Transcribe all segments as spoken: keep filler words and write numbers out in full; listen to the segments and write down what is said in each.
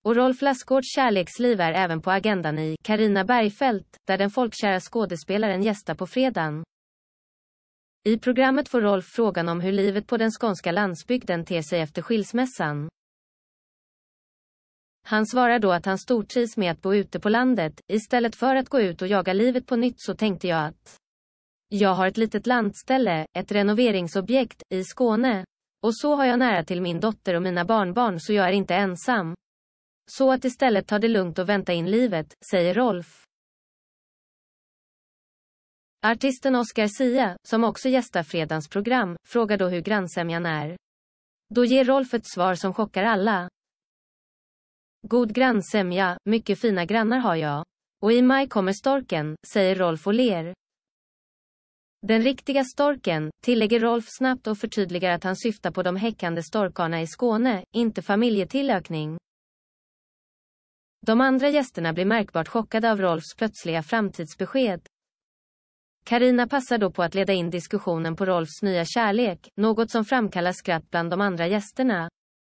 Och Rolf Lassgårds kärleksliv är även på agendan i Carina Bergfeldt, där den folkkära skådespelaren gästar på fredagen. I programmet får Rolf frågan om hur livet på den skånska landsbygden ter sig efter skilsmässan. Han svarar då att han stortrivs med att bo ute på landet. Istället för att gå ut och jaga livet på nytt så tänkte jag att jag har ett litet landställe, ett renoveringsobjekt, i Skåne. Och så har jag nära till min dotter och mina barnbarn så jag är inte ensam. Så att istället ta det lugnt och vänta in livet, säger Rolf. Artisten Oscar Sia, som också gästar fredagens program, frågar då hur grannsämjan är. Då ger Rolf ett svar som chockar alla. God grannsämja, mycket fina grannar har jag. Och i maj kommer storken, säger Rolf och ler. Den riktiga storken, tillägger Rolf snabbt och förtydligar att han syftar på de häckande storkarna i Skåne, inte familjetillökning. De andra gästerna blir märkbart chockade av Rolfs plötsliga framtidsbesked. Carina passar då på att leda in diskussionen på Rolfs nya kärlek, något som framkallar skratt bland de andra gästerna.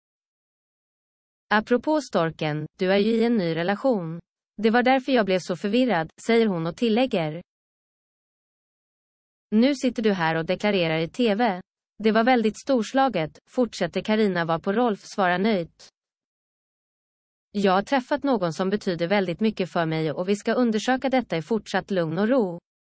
Apropå storken, du är ju i en ny relation. Det var därför jag blev så förvirrad, säger hon och tillägger. Nu sitter du här och deklarerar i tv. Det var väldigt storslaget, fortsätter Carina var på Rolf svarar nöjt. Jag har träffat någon som betyder väldigt mycket för mig och vi ska undersöka detta i fortsatt lugn och ro.